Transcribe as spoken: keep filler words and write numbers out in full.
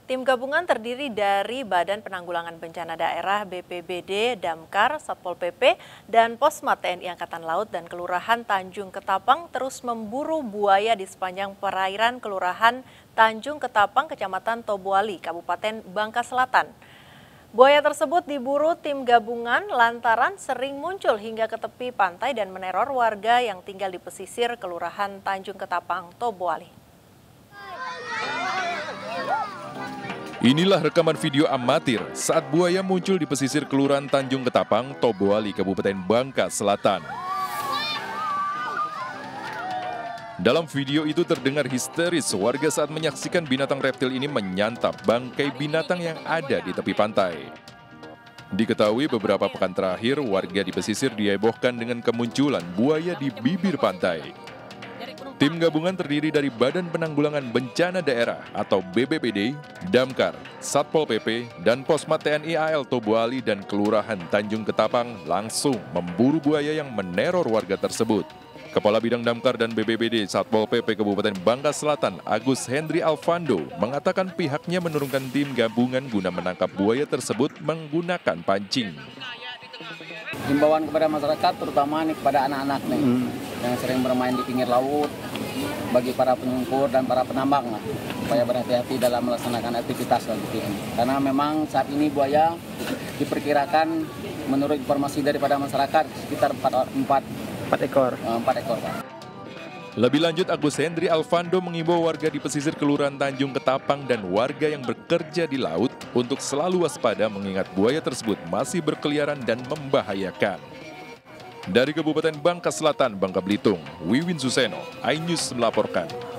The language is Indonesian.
Tim gabungan terdiri dari Badan Penanggulangan Bencana Daerah B P B D, Damkar, Satpol P P, dan Posmat T N I Angkatan Laut dan Kelurahan Tanjung Ketapang terus memburu buaya di sepanjang perairan Kelurahan Tanjung Ketapang, Kecamatan Tobuali, Kabupaten Bangka Selatan. Buaya tersebut diburu tim gabungan lantaran sering muncul hingga ke tepi pantai dan meneror warga yang tinggal di pesisir Kelurahan Tanjung Ketapang, Tobuali. Inilah rekaman video amatir saat buaya muncul di pesisir Kelurahan Tanjung Ketapang, Tobuali, Kabupaten Bangka Selatan. Dalam video itu terdengar histeris warga saat menyaksikan binatang reptil ini menyantap bangkai binatang yang ada di tepi pantai. Diketahui beberapa pekan terakhir warga di pesisir dihebohkan dengan kemunculan buaya di bibir pantai. Tim gabungan terdiri dari Badan Penanggulangan Bencana Daerah atau B P B D, Damkar, Satpol P P, dan Posmat T N I A L Tobuali dan Kelurahan Tanjung Ketapang langsung memburu buaya yang meneror warga tersebut. Kepala Bidang Damkar dan B P B D Satpol P P Kabupaten Bangka Selatan, Agus Hendri Alfando, mengatakan pihaknya menurunkan tim gabungan guna menangkap buaya tersebut menggunakan pancing. Himbauan kepada masyarakat, terutama nih kepada anak-anak nih hmm. yang sering bermain di pinggir laut, bagi para penyungkur dan para penambang lah, supaya berhati-hati dalam melaksanakan aktivitas seperti ini. Karena memang saat ini buaya diperkirakan menurut informasi daripada masyarakat sekitar empat ekor. empat ekor, Pak. Lebih lanjut, Agus Hendri Alfando mengimbau warga di pesisir Kelurahan Tanjung Ketapang dan warga yang bekerja di laut untuk selalu waspada mengingat buaya tersebut masih berkeliaran dan membahayakan. Dari Kabupaten Bangka Selatan, Bangka Belitung, Wiwin Suseno, iNews melaporkan.